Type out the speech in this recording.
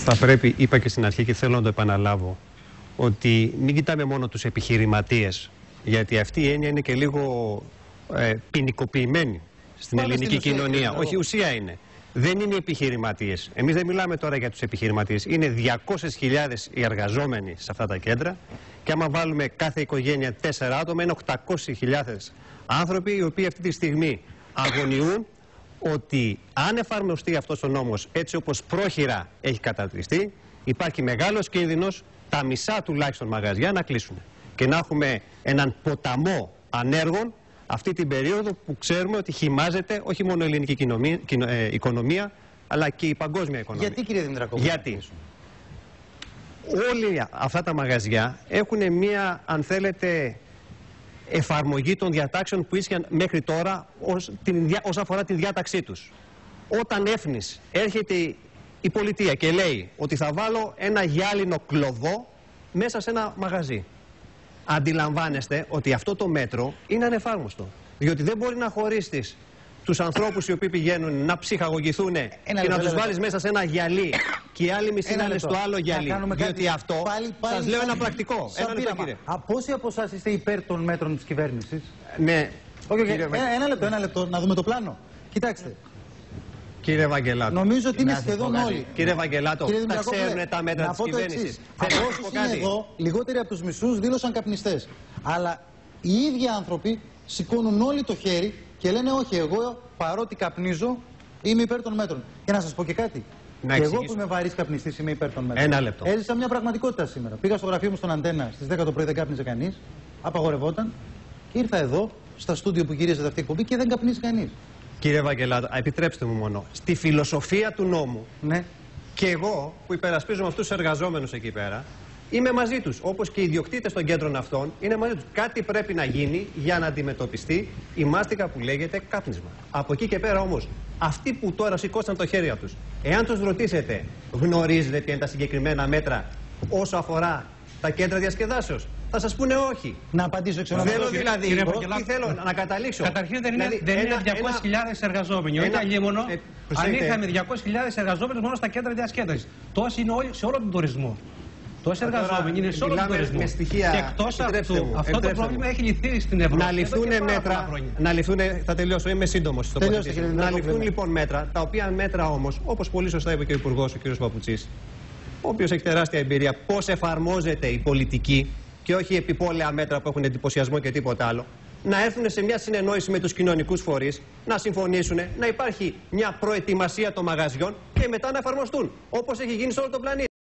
Θα πρέπει, είπα και στην αρχή και θέλω να το επαναλάβω, ότι μην κοιτάμε μόνο τους επιχειρηματίες, γιατί αυτή η έννοια είναι και λίγο ποινικοποιημένη στην ελληνική κοινωνία. Όχι, ουσία είναι. Δεν είναι οι επιχειρηματίες. Εμείς δεν μιλάμε τώρα για τους επιχειρηματίες. Είναι 200.000 οι εργαζόμενοι σε αυτά τα κέντρα και άμα βάλουμε κάθε οικογένεια 4 άτομα είναι 800.000 άνθρωποι οι οποίοι αυτή τη στιγμή αγωνιούν ότι αν εφαρμοστεί αυτός ο νόμος έτσι όπως πρόχειρα έχει καταρτιστεί, υπάρχει μεγάλος κίνδυνος τα μισά τουλάχιστον μαγαζιά να κλείσουν και να έχουμε έναν ποταμό ανέργων αυτή την περίοδο που ξέρουμε ότι χυμάζεται όχι μόνο η ελληνική οικονομία αλλά και η παγκόσμια οικονομία. Γιατί, κύριε Δημητρακόπουλο? Γιατί όλοι αυτά τα μαγαζιά έχουν μία, αν θέλετε, εφαρμογή των διατάξεων που ίσχυαν μέχρι τώρα όσον αφορά τη διάταξή τους. Όταν έφνης έρχεται η πολιτεία και λέει ότι θα βάλω ένα γυάλινο κλωβό μέσα σε ένα μαγαζί, αντιλαμβάνεστε ότι αυτό το μέτρο είναι ανεφάρμοστο. Διότι δεν μπορεί να χωρίσεις τους ανθρώπους οι οποίοι πηγαίνουν να ψυχαγωγηθούν και να τους βάλεις μέσα σε ένα γυαλί και οι άλλοι μισή να είναι στο άλλο γυαλί. Διότι αυτό, σας λέω ένα πρακτικό. Πόσοι από εσάς είστε υπέρ των μέτρων της κυβέρνησης? Ναι. Ένα λεπτό, να δούμε το πλάνο. Κοιτάξτε. Κύριε Βαγγελάτο, νομίζω ότι είναι σχεδόν όλοι. Κύριε Βαγγελάτο, τα ξέρουν τα μέτρα της κυβέρνησης. Όσοι είναι εδώ, λιγότεροι από τους μισούς δήλωσαν καπνιστές. Αλλά οι ίδιοι άνθρωποι σηκώνουν όλοι το χέρι και λένε όχι, εγώ παρότι καπνίζω είμαι υπέρ των μέτρων. Και να σας πω και κάτι. Και εγώ που είμαι βαρύς καπνιστής είμαι υπέρ των μέτρων. Ένα λεπτό. Έζησα μια πραγματικότητα σήμερα. Πήγα στο γραφείο μου στον Αντένα στις 10 το πρωί, δεν κάπνιζε κανείς. Απαγορευόταν. Και ήρθα εδώ, στα στούντιο που γυρίζεται αυτή η εκπομπή και δεν καπνίζει κανείς. Κύριε Βαγγελάτο, επιτρέψτε μου μόνο. Στη φιλοσοφία του νόμου, ναι, και εγώ που υπερασπίζομαι αυτούς τους εργαζόμενους εκεί πέρα, είμαι μαζί τους. Όπως και οι ιδιοκτήτες των κέντρων αυτών είναι μαζί τους. Κάτι πρέπει να γίνει για να αντιμετωπιστεί η μάστιγα που λέγεται κάπνισμα. Από εκεί και πέρα όμως, αυτοί που τώρα σηκώσαν το χέρι τους, εάν τους ρωτήσετε, γνωρίζετε ποια είναι τα συγκεκριμένα μέτρα όσο αφορά τα κέντρα διασκεδάσεως, θα σας πούνε όχι. Να απαντήσω εξ Θέλω δηλαδή, τι θέλω να καταλήξω. Καταρχήν δεν είναι 200.000 εργαζόμενοι. Όχι αλλήμονο, αν είχαμε 200.000 εργαζόμενους μόνο στα κέντρα διασκέδασης. Τόσοι είναι όλοι σε όλο τον τουρισμό. Τόσοι εργαζόμενοι είναι σε όλο τον τουρισμό. Και εκτός αυτού, αυτό το πρόβλημα έχει λυθεί στην Ευρώπη. Να ληφθούν, θα τελειώσω, είμαι σύντομος. Να ληφθούν λοιπόν μέτρα, τα οποία μέτρα όμως, όπως πολύ σωστά είπε και ο Υπουργός, ο κ. Παπουτσής, ο οποίος έχει τεράστια εμπειρία, πώς εφαρμόζεται η πολιτική και όχι επιπόλαια μέτρα που έχουν εντυπωσιασμό και τίποτα άλλο, να έρθουν σε μια συνεννόηση με τους κοινωνικούς φορείς, να συμφωνήσουν, να υπάρχει μια προετοιμασία των μαγαζιών και μετά να εφαρμοστούν, όπως έχει γίνει σε όλο τον πλανήτη.